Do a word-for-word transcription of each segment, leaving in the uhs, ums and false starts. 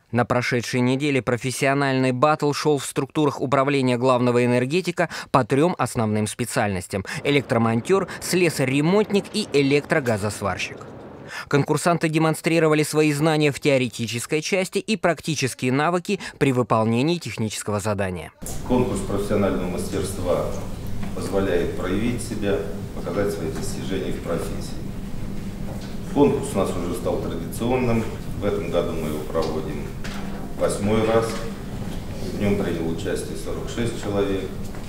На прошедшей неделе профессиональный баттл шел в структурах управления главного энергетика по трем основным специальностям – электромонтер, слесарь-ремонтник и электрогазосварщик. Конкурсанты демонстрировали свои знания в теоретической части и практические навыки при выполнении технического задания. Конкурс профессионального мастерства позволяет проявить себя, показать свои достижения в профессии. Конкурс у нас уже стал традиционным. В этом году мы его проводим восьмой раз. В нем принял участие сорок шесть человек.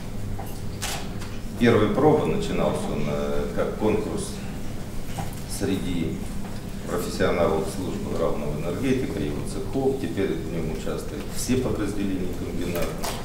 Первая проба начинался он как конкурс среди профессионалов службы равного энергетика, его цехов. Теперь в нем участвуют все подразделения комбината.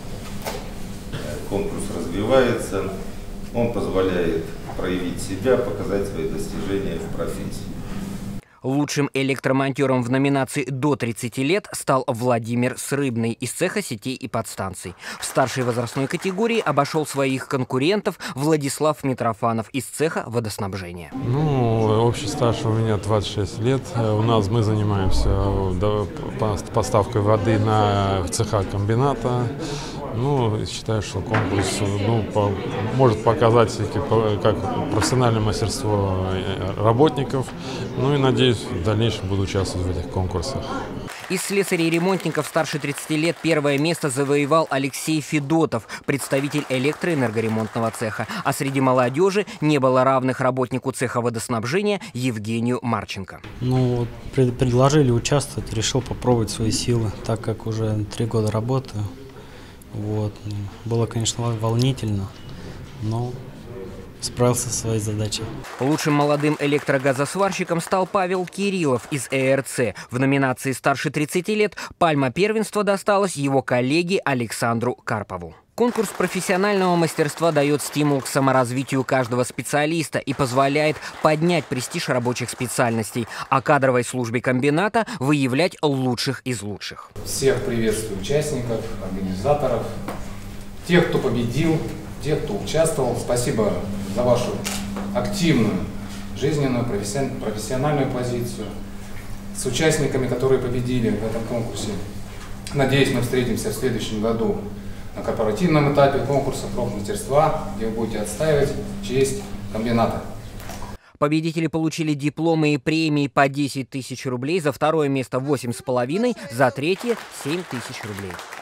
Конкурс развивается, он позволяет проявить себя, показать свои достижения в профессии. Лучшим электромонтером в номинации «До тридцати лет» стал Владимир Срыбный из цеха сетей и подстанций. В старшей возрастной категории обошел своих конкурентов Владислав Митрофанов из цеха водоснабжения. Ну, общий стаж у меня двадцать шесть лет. У нас мы занимаемся поставкой воды на цеха комбината. Ну, считаю, что конкурс ну, по, может показать как профессиональное мастерство работников. Ну и надеюсь, в дальнейшем буду участвовать в этих конкурсах. Из слесарей-ремонтников старше тридцати лет первое место завоевал Алексей Федотов, представитель электроэнергоремонтного цеха. А среди молодежи не было равных работнику цеха водоснабжения Евгению Марченко. Ну, пред, предложили участвовать, решил попробовать свои силы, так как уже три года работаю. Вот. Было, конечно, волнительно, но справился со своей задачей. Лучшим молодым электрогазосварщиком стал Павел Кириллов из ЭРЦ. В номинации «Старше тридцати лет» пальма первенства досталась его коллеге Александру Карпову. Конкурс профессионального мастерства дает стимул к саморазвитию каждого специалиста и позволяет поднять престиж рабочих специальностей, а кадровой службе комбината выявлять лучших из лучших. Всех приветствую участников, организаторов, тех, кто победил, тех, кто участвовал. Спасибо за вашу активную, жизненную, профессиональную позицию. С участниками, которые победили в этом конкурсе, надеюсь, мы встретимся в следующем году на корпоративном этапе конкурса профмастерства, где вы будете отстаивать честь комбината. Победители получили дипломы и премии по десять тысяч рублей, за второе место восемь с половиной, за третье семь тысяч рублей.